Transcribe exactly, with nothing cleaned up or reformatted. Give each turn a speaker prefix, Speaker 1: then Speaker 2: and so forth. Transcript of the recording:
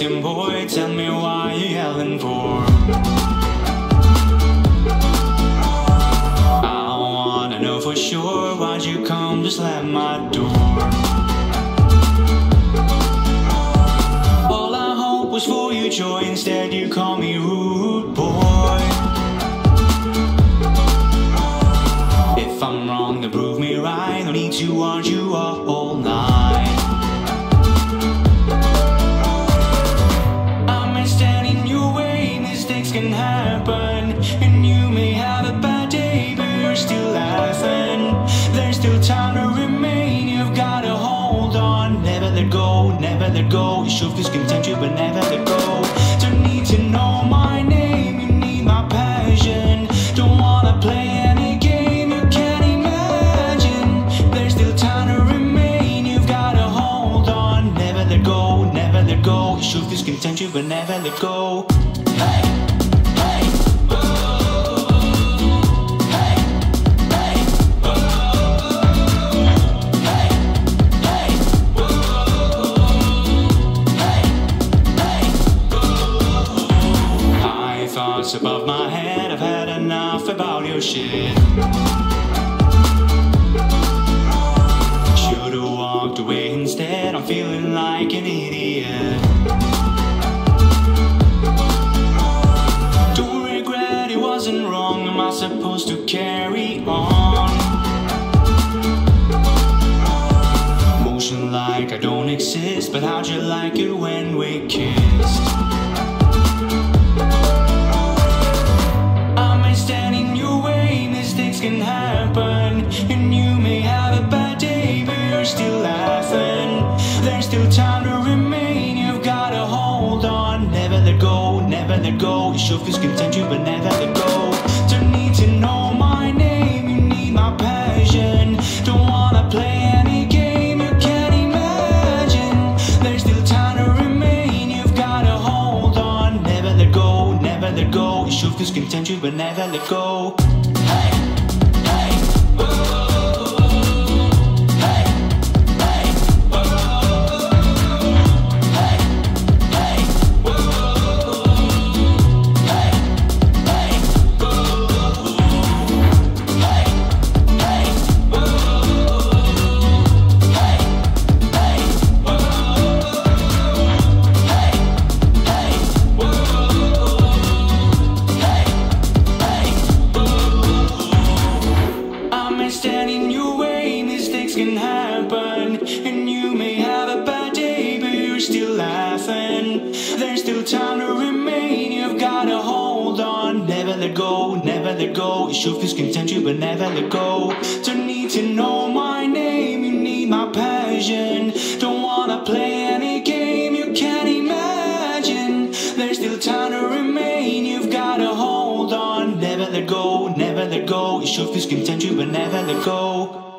Speaker 1: Listen boy, tell me why you're yelling for. I wanna know for sure, why'd you come to slam my door? All I hope was for you joy, instead you call me rude boy. If I'm wrong, then prove me right, no need to argue all night. Can happen, and you may have a bad day, but you're still laughing. There's still time to remain, you've got to hold on. Never let go, never let go. You should feel content, you but never let go. Don't need to know my name, you need my passion. Don't wanna play any game you can't imagine. There's still time to remain, you've got to hold on. Never let go, never let go. You should feel content, you but never let go. Hey! Above my head, I've had enough about your shit. Should've walked away instead, I'm feeling like an idiot. Don't regret, it wasn't wrong, am I supposed to carry on? Motion like I don't exist, but how'd you like it when we kissed? Can happen, and you may have a bad day, but you're still laughing. There's still time to remain, you've got to hold on. Never let go, never let go. You should feel content, you but never let go. Don't need to know my name, you need my passion. Don't wanna play any game you can't imagine. There's still time to remain, you've got to hold on. Never let go, never let go. You should feel content, you but never let go. You should feel content, you but never let go. Don't need to know my name, you need my passion. Don't wanna play any game you can't imagine. There's still time to remain, you've got to hold on. Never let go, never let go. You should feel content, you but never let go.